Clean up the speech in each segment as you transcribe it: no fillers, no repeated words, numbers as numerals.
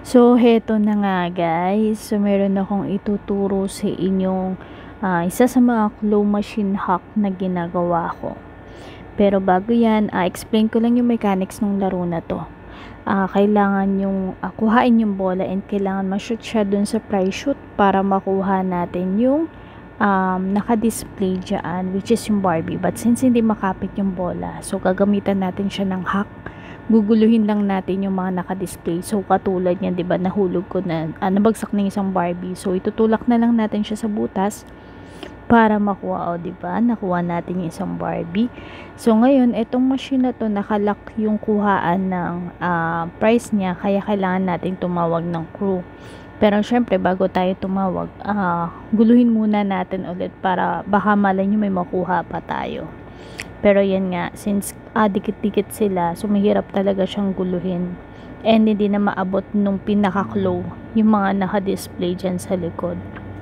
So, heto na nga guys. So, meron akong ituturo sa inyong isa sa mga claw machine hack na ginagawa ko. Pero bago yan, explain ko lang yung mechanics ng laro na to. Kailangan yung kuhain yung bola and kailangan ma-shoot siya dun sa prize shoot para makuha natin yung naka-display dyan, which is yung Barbie. But since hindi makapit yung bola, so gagamitan natin siya ng hack. Guguluhin lang natin yung mga naka-display. So katulad niyan, 'di ba, nahulog ko na nabagsak na yung isang Barbie. So itutulak na lang natin siya sa butas para makuha, 'di ba? Nakuha natin yung isang Barbie. So ngayon, etong machine na to nakalock yung kuhaan ng price niya, kaya kailangan nating tumawag ng crew. Pero syempre bago tayo tumawag, guluhin muna natin ulit para baka malay nyo may makuha pa tayo. Pero yan nga, since dikit-dikit sila, so mahirap talaga siyang guluhin. And hindi na maabot nung pinaka-claw, yung mga naka-display dyan sa likod.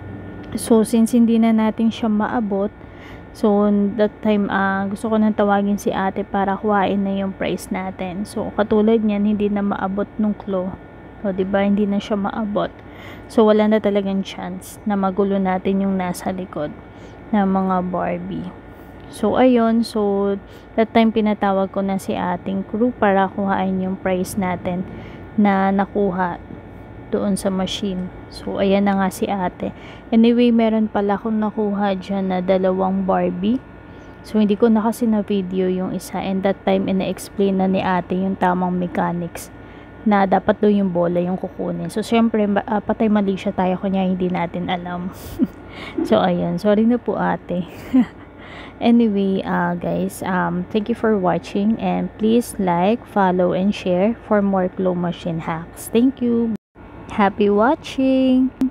So since hindi na natin siya maabot, so that time gusto ko nang tawagin si ate para kuhain na yung price natin. So katulad niyan, hindi na maabot nung claw. So diba, hindi na siya maabot. So wala na talagang chance na magulo natin yung nasa likod na mga Barbie. So ayun, so that time pinatawag ko na si ating crew para kuhain yung price natin na nakuha doon sa machine. So ayan na nga si ate. Anyway, meron pala akong nakuha dyan na 2 Barbie. So hindi ko na kasi na video yung isa, and that time ina-explain na ni ate yung tamang mechanics na dapat daw yung bola yung kukunin. So syempre patay mali siya tayo kunya hindi natin alam. So ayan, sorry na po ate. Anyway, guys, thank you for watching, and please like, follow, and share for more claw machine hacks. Thank you. Happy watching.